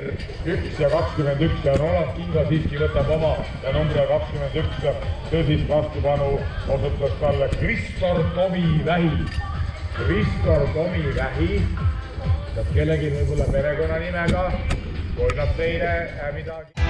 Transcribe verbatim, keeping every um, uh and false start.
üks ja kakskümmend üks ja Roland Kingo siiski võtab oma ja numbriga kakskümmend üks tõsist vastupanu osutas talle Kristor Tomivähi. Kristor Tomivähi, kas kellegi võib-olla perekonnanimega, kui nad teile midagi